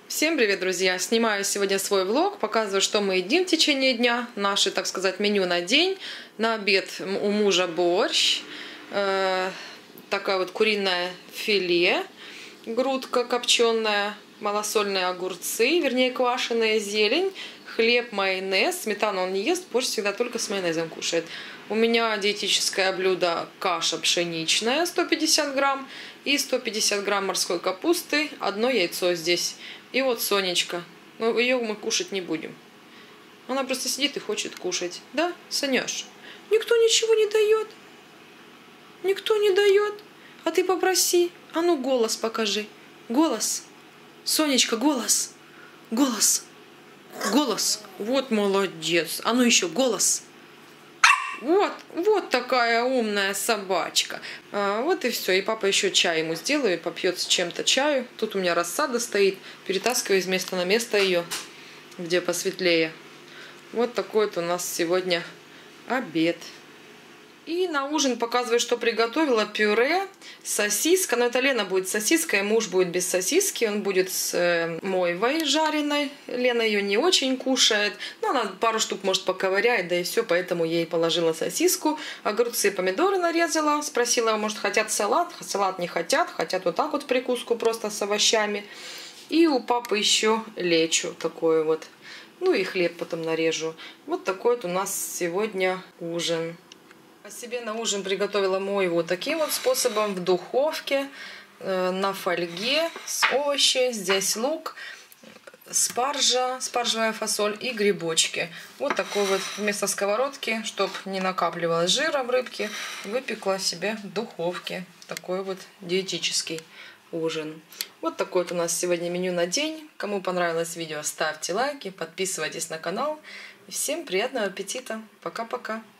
Всем привет, друзья! Снимаю сегодня свой влог, показываю, что мы едим в течение дня, наше, так сказать, меню на день. На обед у мужа борщ, такая вот куриное филе, грудка копченая, малосольные огурцы, вернее квашеная зелень, хлеб, майонез, сметану он не ест, борщ всегда только с майонезом кушает. У меня диетическое блюдо каша пшеничная 150 грамм и 150 грамм морской капусты, одно яйцо здесь. И вот Сонечка, но ее мы кушать не будем. Она просто сидит и хочет кушать. Да, Санёш? Никто ничего не дает. Никто не дает. А ты попроси. А ну голос покажи. Голос. Сонечка, голос. Голос. Голос. Вот молодец. А ну еще голос. Вот такая умная собачка. Вот и все. И папа еще чай ему сделает, попьет с чем-то чаю. Тут у меня рассада стоит. Перетаскиваю из места на место ее, где посветлее. Вот такой вот у нас сегодня обед. И на ужин показываю, что приготовила: пюре, сосиска. Но это Лена будет с сосиской, муж будет без сосиски. Он будет с мойвой жареной. Лена ее не очень кушает. Но она пару штук, может, поковыряет, да и все. Поэтому ей положила сосиску. Огурцы и помидоры нарезала. Спросила, может, хотят салат. Салат не хотят. Хотят вот так вот в прикуску, просто с овощами. И у папы еще лечо такое вот. Ну и хлеб потом нарежу. Вот такой вот у нас сегодня ужин. А себе на ужин приготовила мойву таким вот способом: в духовке, на фольге, с овощи. Здесь лук, спаржа, спаржевая фасоль и грибочки. Вот такой вот вместо сковородки, чтобы не накапливалось жира в рыбке, выпекла себе в духовке. Такой вот диетический ужин. Вот такой вот у нас сегодня меню на день. Кому понравилось видео, ставьте лайки, подписывайтесь на канал. И всем приятного аппетита. Пока-пока.